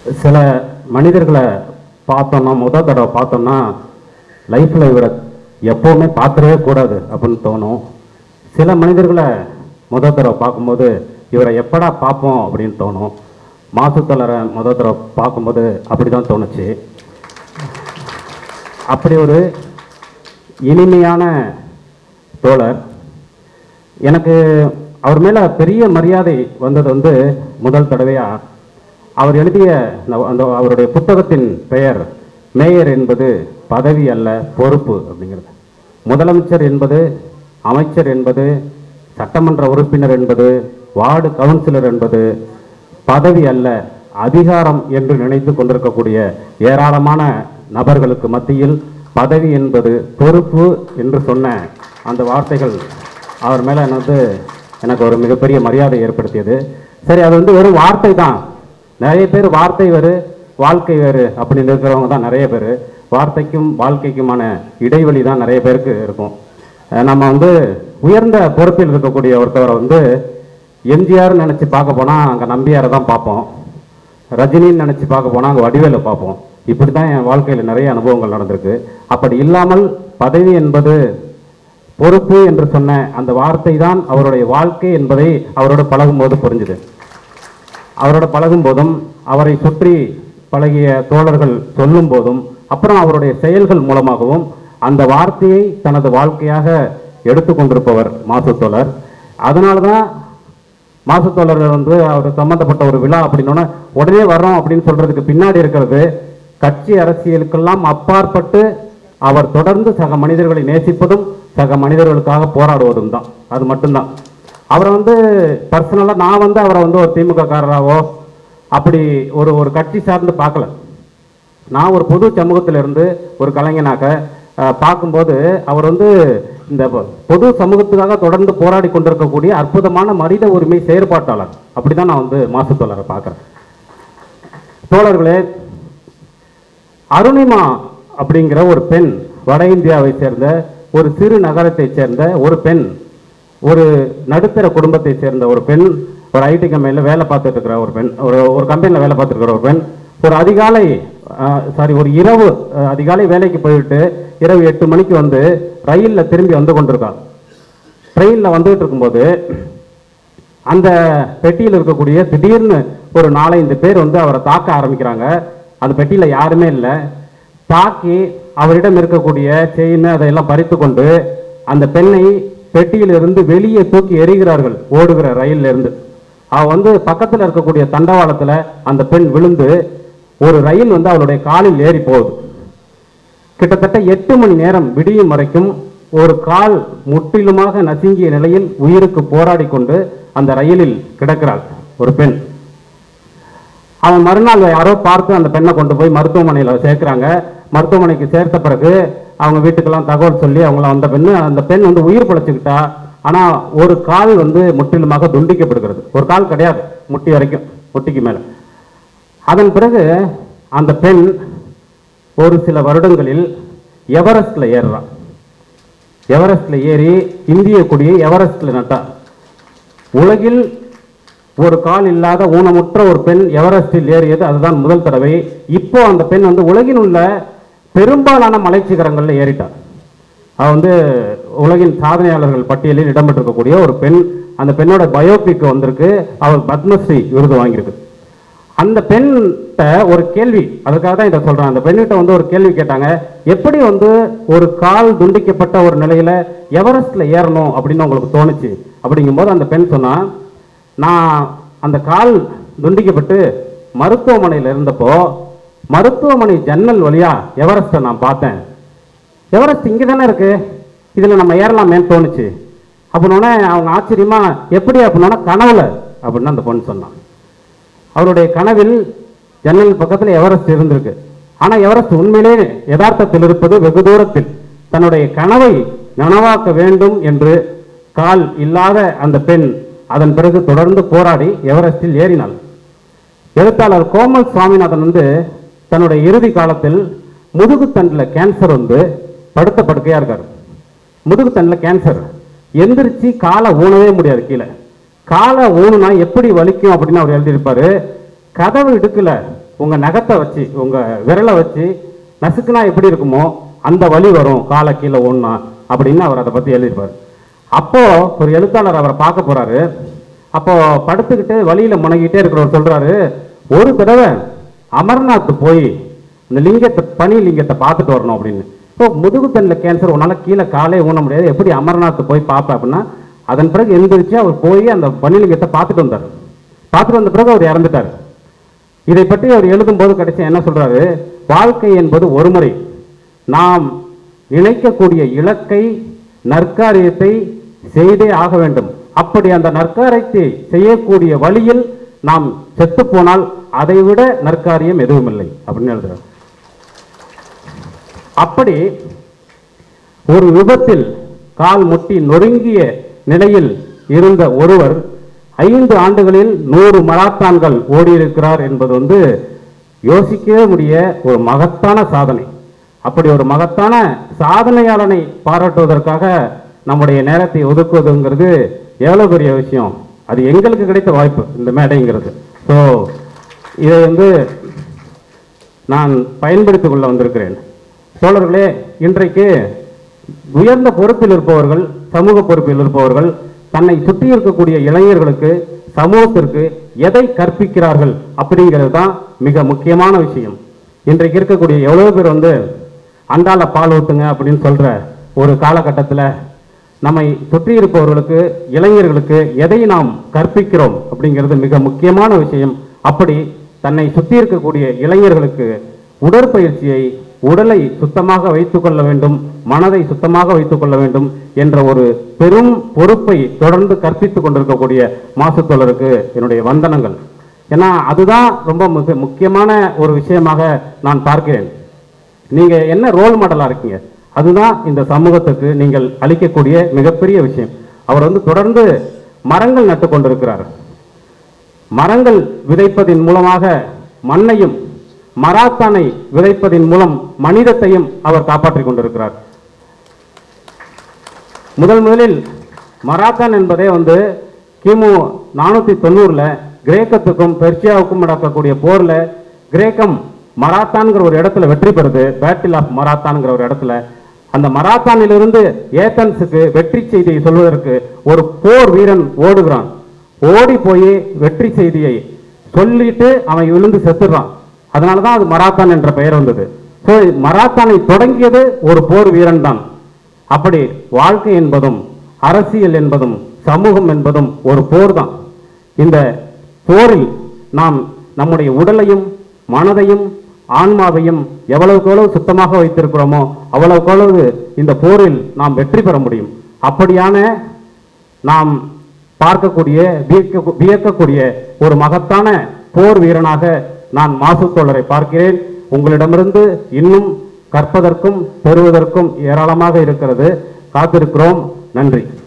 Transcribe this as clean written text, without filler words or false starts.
சில மனிதர்களை பார்த்தோன்னா முதல் தடவை பார்த்தோன்னா லைஃப்பில் இவரை எப்போவுமே பார்த்துடவே கூடாது அப்படின்னு தோணும். சில மனிதர்களை முதல் தடவை பார்க்கும்போது இவரை எப்படா பார்ப்போம் அப்படின்னு தோணும். மாசுத்தொலரை முதல் தடவை பார்க்கும்போது அப்படி தான் தோணுச்சு. அப்படி ஒரு இனிமையான தோழர். எனக்கு அவர் மேலே பெரிய மரியாதை வந்தது முதல் தடவையாக அவர் எழுதிய அந்த அவருடைய புத்தகத்தின் பெயர் மேயர் என்பது பதவி அல்ல பொறுப்பு அப்படிங்கிறது. முதலமைச்சர் என்பது, அமைச்சர் என்பது, சட்டமன்ற உறுப்பினர் என்பது, வார்டு கவுன்சிலர் என்பது பதவி அல்ல அதிகாரம் என்று நினைத்து கொண்டிருக்கக்கூடிய ஏராளமான நபர்களுக்கு மத்தியில் பதவி என்பது பொறுப்பு என்று சொன்ன அந்த வார்த்தைகள் அவர் மேலே எனக்கு ஒரு மிகப்பெரிய மரியாதை ஏற்படுத்தியது. சரி, அது வெறும் வார்த்தை தான். நிறைய பேர் வார்த்தை வேறு வாழ்க்கை வேறு அப்படின்னு இருக்கிறவங்க தான் நிறைய பேர். வார்த்தைக்கும் வாழ்க்கைக்குமான இடைவெளி தான் நிறைய பேருக்கு இருக்கும். நம்ம உயர்ந்த பொறுப்பில் இருக்கக்கூடிய ஒருத்தவரை எம்ஜிஆர்னு நினச்சி பார்க்க போனால் அங்கே நம்பியாரை தான் பார்ப்போம். ரஜினின்னு நினச்சி பார்க்க போனால் அங்கே வடிவேலை பார்ப்போம். இப்படி தான் என் வாழ்க்கையில் நிறைய அனுபவங்கள் நடந்திருக்கு. அப்படி இல்லாமல் பதவி என்பது பொறுப்பு என்று சொன்ன அந்த வார்த்தை தான் அவருடைய வாழ்க்கை என்பதை அவரோட பழகும்போது புரிஞ்சுது. அவரோட பழகும் போதும், அவரை சுற்றி பழகிய தோழர்கள் சொல்லும் போதும், அப்புறம் அவருடைய செயல்கள் மூலமாகவும் அந்த வார்த்தையை தனது வாழ்க்கையாக எடுத்துக்கொண்டிருப்பவர் மாசுத்தோழர். அதனால தான் மாசுத்தோழர் அவர் சம்பந்தப்பட்ட ஒரு விழா அப்படின்னோன்னா உடனே வர்றோம் அப்படின்னு சொல்றதுக்கு பின்னாடி இருக்கிறது கட்சி அரசியலுக்கெல்லாம் அப்பாற்பட்டு அவர் தொடர்ந்து சக மனிதர்களை நேசிப்பதும் சக மனிதர்களுக்காக போராடுவதும் தான். அது மட்டும்தான். அவரை பர்சனலாக நான் அவரை ஒரு திமுக காரராகவோ அப்படி ஒரு கட்சி சார்ந்து பார்க்கல. நான் ஒரு பொது சமூகத்திலிருந்து ஒரு கலைஞனாக பார்க்கும்போது அவர் இந்த பொது சமூகத்துக்காக தொடர்ந்து போராடி கொண்டிருக்கக்கூடிய அற்புதமான மனித உரிமை செயற்பாட்டாளர். அப்படி தான் நான் மாசுத்தோழரை பார்க்குறேன். தோழர்களே, அருணிமா அப்படிங்கிற ஒரு பெண், வட இந்தியாவை சேர்ந்த ஒரு சிறு நகரத்தை சேர்ந்த ஒரு பெண், ஒரு நடுத்தர குடும்பத்தை சேர்ந்த ஒரு பெண், ஒரு ஐடி கம்பெனியில் வேலை பார்த்துட்டு இருக்கிற ஒரு பெண், ஒரு கம்பெனியில் வேலை பார்த்துட்டு இருக்கிற ஒரு பெண், ஒரு இரவு அதிகாலை வேலைக்கு போயிட்டு இரவு 8 மணிக்கு ரயிலில் திரும்பி கொண்டிருக்காள். ட்ரெயினில் வந்துகிட்டு இருக்கும்போது அந்த பெட்டியில் இருக்கக்கூடிய திடீர்னு ஒரு 4-5 பேர் அவரை தாக்க ஆரம்பிக்கிறாங்க. அந்த பெட்டியில் யாருமே இல்லை. தாக்கி அவரிடம் இருக்கக்கூடிய செயின் அதையெல்லாம் பறித்து கொண்டு அந்த பெண்ணை பெட்டியிலிருந்து வெளியே தூக்கி எறிகிறார்கள். ஓடுகிற ரயிலில் இருந்து அவ பக்கத்தில் இருக்கக்கூடிய தண்டவாளத்தில் அந்த பெண் விழுந்து ஒரு ரயில் அவளுடைய காலில் ஏறி போகுது. கிட்டத்தட்ட 8 மணி நேரம் விடியும் வரைக்கும் ஒரு கால் முற்றிலுமாக நசுங்கிய நிலையில் உயிருக்கு போராடி கொண்டு அந்த ரயிலில் கிடக்கிறாள் ஒரு பெண். அவன் மறுநாள் யாரோ பார்த்து அந்த பெண்ணை கொண்டு போய் மருத்துவமனையில் சேர்க்கிறாங்க. மருத்துவமனைக்கு சேர்த்த பிறகு அவங்க வீட்டுக்கெல்லாம் தகவல் சொல்லி அவங்கள அந்த பெண் உயிர் பிழைச்சிக்கிட்டா. ஆனால் ஒரு கால் முற்றிலுமாக துண்டிக்கப்படுகிறது. ஒரு கால் கிடையாது, முட்டி வரைக்கும், முட்டிக்கு மேலே. அதன் பிறகு அந்த பெண் ஒரு சில வருடங்களில் எவரெஸ்ட்ல ஏறுறான். எவரெஸ்ட்ல ஏறி இந்திய கொடியை எவரெஸ்ட்ல நட்டா. உலகில் ஒரு கால் இல்லாத ஊனமுற்ற ஒரு பெண் எவரெஸ்டில் ஏறியது அதுதான் முதல் தடவை. இப்போ அந்த பெண் உலகில் உள்ள பெரும்பாலான மலைச்சிகரங்களில் ஏறிட்டார். அவ உலகின் சாதனையாளர்கள் பட்டியலில் இடம்பெற்றிருக்கக்கூடிய ஒரு பெண். அந்த பெண்ணோட பயோபிக் வந்திருக்கு. அவள் பத்மஸ்ரீ விருது வாங்கியிருக்கு. அந்த பெண்கிட்ட ஒரு கேள்வி, அதுக்காக தான் இதை சொல்றேன். அந்த பெண்கிட்ட ஒரு கேள்வி கேட்டாங்க, எப்படி ஒரு கால் துண்டிக்கப்பட்ட ஒரு நிலையில எவரெஸ்ட்ல ஏறணும் அப்படின்னு உங்களுக்கு தோணுச்சு அப்படிங்கும்போது அந்த பெண் சொன்னா, நான் அந்த கால் துண்டிக்கப்பட்டு மருத்துவமனையில் இருந்தப்போ மருத்துவமனை ஜன்னல் வழியா எவரெஸ்ட்டை நான் பார்த்தேன். எவரெஸ்ட் இங்கே தானே இருக்கு, இதில் நம்ம ஏறலாமேன்னு தோணுச்சு அப்படின்னோடனே அவங்க ஆச்சரியமா, எப்படி அப்படின்னா கனவுல அப்படின்னு அந்த பொண்ணு சொன்னான். அவருடைய கனவில் ஜன்னல் பக்கத்தில் எவரெஸ்ட் இருந்திருக்கு. ஆனால் எவரெஸ்ட் உண்மையிலே யதார்த்தத்தில் இருப்பது வெகு தூரத்தில். தன்னுடைய கனவை நனவாக்க வேண்டும் என்று கால் இல்லாத அந்த பெண் அதன் பிறகு தொடர்ந்து போராடி எவரெஸ்டில் ஏறினாள். எழுத்தாளர் கோமல் சுவாமிநாதன் தன்னுடைய இறுதி காலத்தில் முதுகுத்தண்டில் கேன்சர் படுத்த படுக்கையா இருக்காரு. முதுகுத்தண்டில் கேன்சர், எந்திரிச்சு காலை ஊனவே முடியாது. கீழே காலை ஊனுனா எப்படி வலிக்கும் அப்படின்னு அவர் எழுதியிருப்பாரு. கதவு இடுக்கல உங்கள் நகத்தை வச்சு உங்கள் விரலை வச்சு நசுக்குனா எப்படி இருக்குமோ அந்த வலி வரும் காலை கீழே ஓடனா அப்படின்னு அவர் அதை பற்றி எழுதியிருப்பார். அப்போது ஒரு எழுத்தாளர் அவரை பார்க்க போகிறாரு. அப்போது படுத்துக்கிட்டு வழியில் முனகிட்டே இருக்கிறவர் சொல்கிறாரு, ஒரு தடவை அமர்நாத் போய் இந்த லிங்கத்தை பனி லிங்கத்தை பார்த்துட்டு வரணும் அப்படின்னு. இப்போ முதுகுத்தண்டில் கேன்சர் உன்னால் கீழே காலே ஊன முடியாது, எப்படி அமர்நாத் போய் பார்ப்பேன் அப்படின்னா, அதன் பிறகு எந்திரிச்சு அவர் போய் அந்த பனிலிங்கத்தை பார்த்துட்டு வந்தார். பார்த்துட்டு வந்த பிறகு அவர் இறந்துட்டார். இதை பற்றி அவர் எழுதும்போது கடைசி என்ன சொல்றாரு, வாழ்க்கை என்பது ஒரு முறை. நாம் நினைக்கக்கூடிய இலக்கை நற்காரியத்தை செய்தே ஆக வேண்டும். அப்படி அந்த நற்காரியத்தை செய்யக்கூடிய வழியில் நாம் செத்து போனால் அதைவிட நற்காரியம் எதுவும் இல்லை அப்படின்னு எழுதுறார். அப்படி ஒரு விபத்தில் கால் முட்டி நொறுங்கிய நிலையில் இருந்த ஒருவர் 5 ஆண்டுகளில் 100 மராத்தான்கள் ஓடியிருக்கிறார் என்பது யோசிக்கவே முடிய ஒரு மகத்தான சாதனை. அப்படி ஒரு மகத்தான சாதனையாளனை பாராட்டுவதற்காக நம்முடைய நேரத்தை ஒதுக்குவதுங்கிறது எவ்வளோ பெரிய விஷயம். அது எங்களுக்கு கிடைத்த வாய்ப்பு இந்த மேடைங்கிறது. ஸோ இதை நான் பயன்படுத்திக் கொள்ள வந்திருக்கிறேன். தோழர்களே, இன்றைக்கு உயர்ந்த பொறுப்பில் இருப்பவர்கள், சமூக பொறுப்பில் இருப்பவர்கள் தன்னை சுற்றி இருக்கக்கூடிய இளைஞர்களுக்கு, சமூகத்திற்கு எதை கற்பிக்கிறார்கள் அப்படிங்கிறது தான் மிக முக்கியமான விஷயம். இன்றைக்கு இருக்கக்கூடிய எவ்வளோ பேர் அண்டால பால் ஊற்றுங்க அப்படின்னு சொல்கிற ஒரு காலகட்டத்தில் நம்மை சுற்றி இருப்பவர்களுக்கு, இளைஞர்களுக்கு எதை நாம் கற்பிக்கிறோம் அப்படிங்கிறது மிக முக்கியமான விஷயம். அப்படி தன்னை சுற்றி இருக்கக்கூடிய இளைஞர்களுக்கு உடற்பயிற்சியை, உடலை சுத்தமாக வைத்துக் கொள்ள வேண்டும், மனதை சுத்தமாக வைத்துக் கொள்ள வேண்டும் என்ற ஒரு பெரும் பொறுப்பை தொடர்ந்து கற்பித்துக் கொண்டிருக்கக்கூடிய மாசுத்தோழருக்கு என்னுடைய வந்தனங்கள். ஏன்னா அதுதான் ரொம்ப மிக முக்கியமான ஒரு விஷயமாக நான் பார்க்கிறேன். நீங்க என்ன ரோல் மாடலா இருக்கீங்க, அதுதான் இந்த சமூகத்துக்கு நீங்கள் அளிக்கக்கூடிய மிகப்பெரிய விஷயம். அவர் தொடர்ந்து மரங்கள் நட்டு கொண்டிருக்கிறார். மரங்கள் விதைப்பதின் மூலமாக மண்ணையும், மராத்தானை விதைப்பதின் மூலம் மனிதத்தையும் அவர் காப்பாற்றிக் கொண்டிருக்கிறார். முதலில் மராத்தான் என்பதே கிமு 490 கிரேக்கத்துக்கும் பெர்சியாவுக்கும் நடக்கக்கூடிய போர்ல கிரேக்கம் மராத்தான்கிற ஒரு இடத்துல வெற்றி பெறுது. பேட்டில் ஆஃப் மராத்தான்கிற ஒரு இடத்துல அந்த மராத்தானிலிருந்து ஏத்தன்ஸுக்கு வெற்றி செய்தியை சொல்வதற்கு ஒரு போர் வீரன் ஓடுகிறான். ஓடி போய் வெற்றி செய்தியை சொல்லிட்டு அவன் விழுந்து செத்துறான். அதனாலதான் அது மராத்தான் என்ற பெயர் வந்தது. மராத்தானை தொடங்கியது ஒரு போர் வீரன் தான். அப்படி வாழ்க்கை என்பதும், அரசியல் என்பதும், சமூகம் என்பதும் ஒரு போர் தான். இந்த போரில் நாம் நம்முடைய உடலையும், மனதையும், ஆன்மாவையும் எவ்வளவுக்கு எவ்வளவு சுத்தமாக வைத்திருக்கிறோமோ அவ்வளவுக்கு எவ்வளவு இந்த போரில் நாம் வெற்றி பெற முடியும். அப்படியான நாம் பார்க்கக்கூடிய, வியக்கக்கூடிய ஒரு மகத்தான போர் வீரனாக நான் மாசுத்தோழரை பார்க்கிறேன். உங்களிடமிருந்து இன்னும் கற்பதற்கும் பெறுவதற்கும் ஏராளமாக இருக்கிறது. காத்திருக்கிறோம். நன்றி.